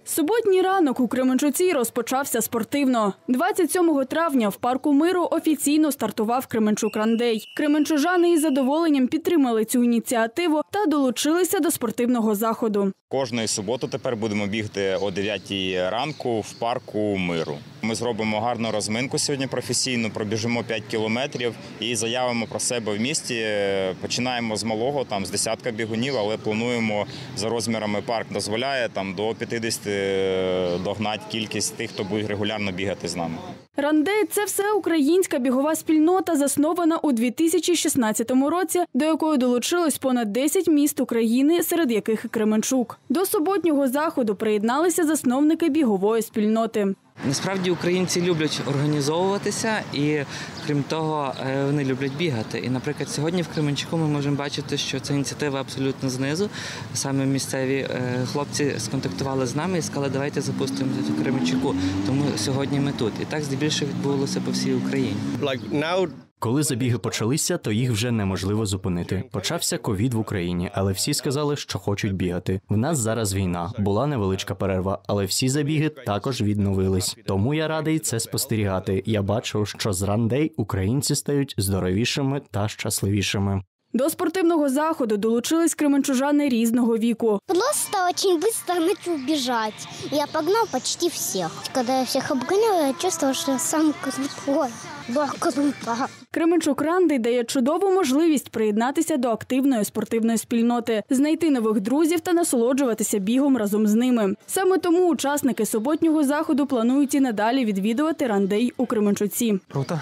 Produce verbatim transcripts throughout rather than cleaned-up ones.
Суботній ранок у Кременчуці розпочався спортивно. двадцять сьомого травня в парку Миру офіційно стартував Кременчук Ран-Дей. Кременчужани із задоволенням підтримали цю ініціативу та долучилися до спортивного заходу. Кожної суботи тепер будемо бігти о дев'ятій ранку в парку Миру. Ми зробимо гарну розминку сьогодні професійну, пробіжимо п'ять кілометрів і заявимо про себе в місті. Починаємо з малого, там з десятка бігунів, але плануємо за розмірами парк дозволяє там до п'ятдесяти догнати кількість тих, хто буде регулярно бігати з нами. Ран-Дей – це всеукраїнська бігова спільнота, заснована у дві тисячі шістнадцятому році, до якої долучилось понад десять міст України, серед яких і Кременчук. До суботнього заходу приєдналися засновники бігової спільноти. Насправді українці люблять організовуватися і, крім того, вони люблять бігати. І, наприклад, сьогодні в Кременчуку ми можемо бачити, що ця ініціатива абсолютно знизу. Саме місцеві хлопці сконтактували з нами і сказали, давайте запустимо в Кременчуку. Тому сьогодні ми тут. І так здебільшого відбувалося по всій Україні. Коли забіги почалися, то їх вже неможливо зупинити. Почався ковід в Україні, але всі сказали, що хочуть бігати. В нас зараз війна, була невеличка перерва, але всі забіги також відновились. Тому я радий це спостерігати. Я бачу, що з Ран-Дей українці стають здоровішими та щасливішими. До спортивного заходу долучились кременчужани різного віку. Просто очень быстро начал бежать. Я погнал почти всех. Когда я всех обгонял, я чувствовал, что я сам крутой. Была крута. Кременчук Ран-Дей дає чудову можливість приєднатися до активної спортивної спільноти, знайти нових друзів та насолоджуватися бігом разом з ними. Саме тому учасники суботнього заходу планують і надалі відвідувати Ран-Дей у Кременчуці. Круто.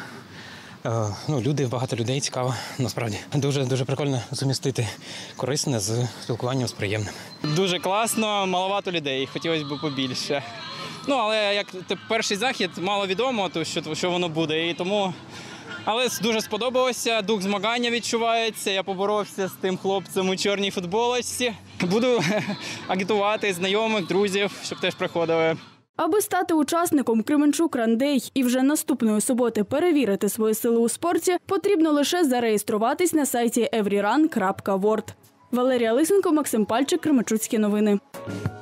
Ну, люди, багато людей, цікаво, насправді. Дуже-дуже прикольно сумістити корисне з спілкуванням з приємним. Дуже класно, маловато людей, хотілося б побільше. Ну, але як перший захід, мало відомо, то що, що воно буде, і тому... Але дуже сподобалося, дух змагання відчувається, я поборовся з тим хлопцем у чорній футболочці. Буду агітувати знайомих, друзів, щоб теж приходили. Аби стати учасником Кременчук Ран-Дей і вже наступної суботи перевірити свої сили у спорті, потрібно лише зареєструватись на сайті еврі ран крапка ворд. Валерія Лисенко, Максим Пальчик, Кременчуцькі новини.